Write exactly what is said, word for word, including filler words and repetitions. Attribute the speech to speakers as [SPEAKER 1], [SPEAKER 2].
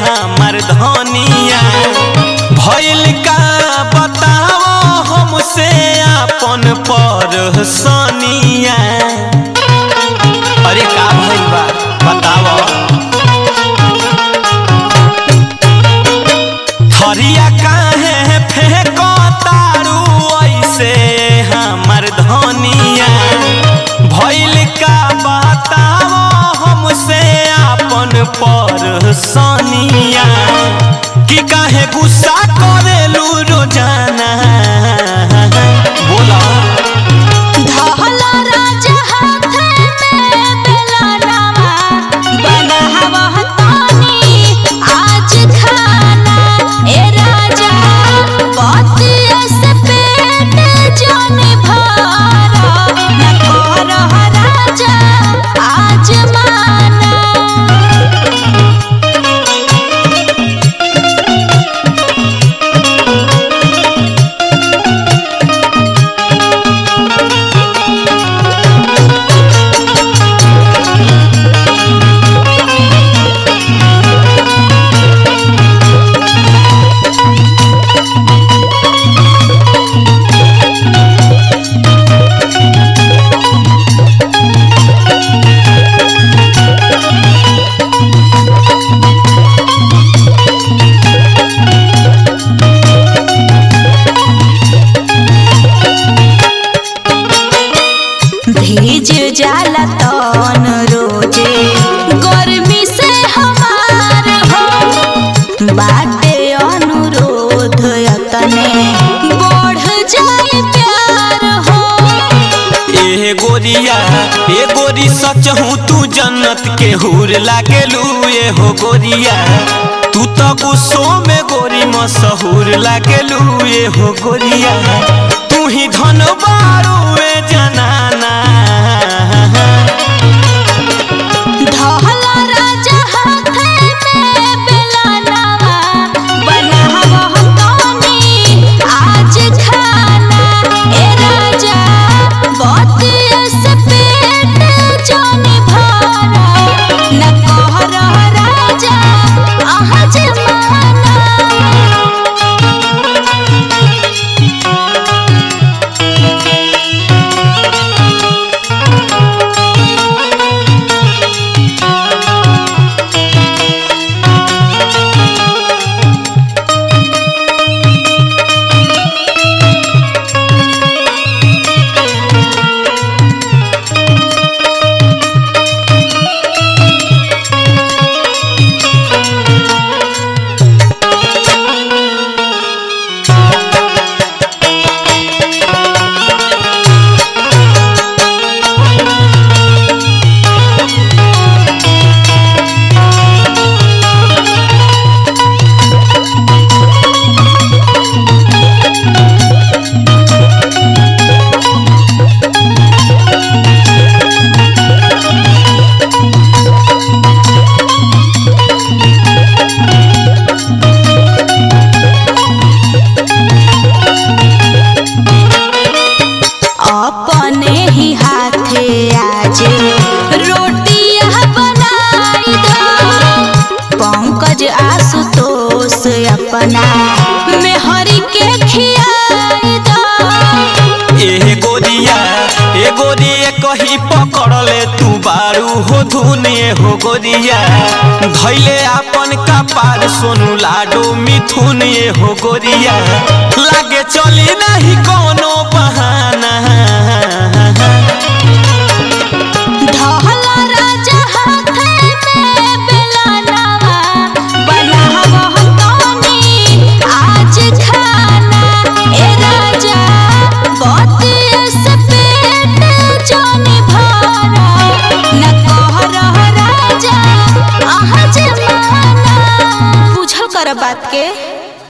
[SPEAKER 1] हमर धनिया भइल का बताओ हमसे अपन परसनिया। अरे का भइल बा बताओ। थरिया काहे फेंको तारू ऐसे हमर धनिया भइल का बताओ हमसे अपन परसनिया। कि काहे गुस्सा करेलू रोजाना बोला।
[SPEAKER 2] भीज जाला तन रोजे गर्मी से हमार हो बाटे अनुरोध तने बढ़ जाए प्यार हो।
[SPEAKER 1] ए गोरिया ए गोरी सच हूँ तू जन्नत के हूर लागेलू। ए हो गोरिया तू तो गुस्सों में गोरी मशहूर लागेलू। ए हो गोरिया तू ही धन बारू जनाना।
[SPEAKER 2] अपने ही हाथे आज रोटियां बनाई दो पंकज आशुतोष अपना मेहरी के खियाई दो।
[SPEAKER 1] ए गोरिया ए गोरी कहीं पकड़ले तू बारू हो धुने हो गोरिया धैले अपन कपार सोनू लाडो मिथुन। ए हो गोरिया लागे चली नहीं कोनो बहाना।
[SPEAKER 2] बात के